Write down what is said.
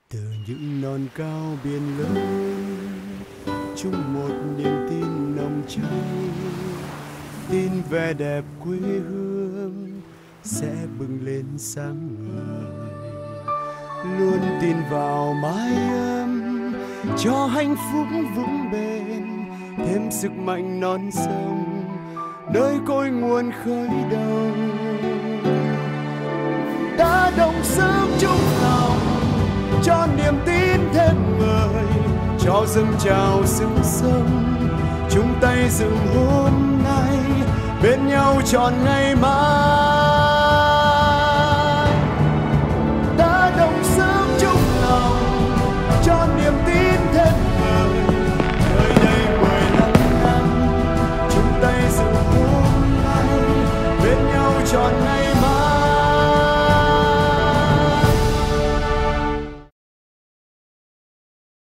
Từ những non cao biển lớn, chung một niềm tin nồng cháy, tin vẻ đẹp quê hương sẽ bừng lên sáng ngời. Luôn tin vào mái ấm cho hạnh phúc vững bền, thêm sức mạnh non sông nơi cội nguồn khởi đầu. Đã đồng sức chung lòng cho niềm tin thêm người, cho dâng trào sức sống, chung tay dựng hôm nay bên nhau trọn ngày mai. Đã đồng sức chung lòng cho niềm tin thêm người, nơi đây 15 năm chung tay dựng hôm nay bên nhau trọn ngày mai.